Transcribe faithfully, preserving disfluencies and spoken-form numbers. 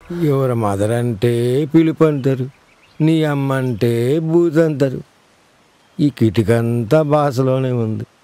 ఎవరి మదర్ అంటే పిలుపు అంటారు, నీ అమ్మ అంటే బూత్ అంటారు. ఈ కిటికంతా భాషలోనే ఉంది.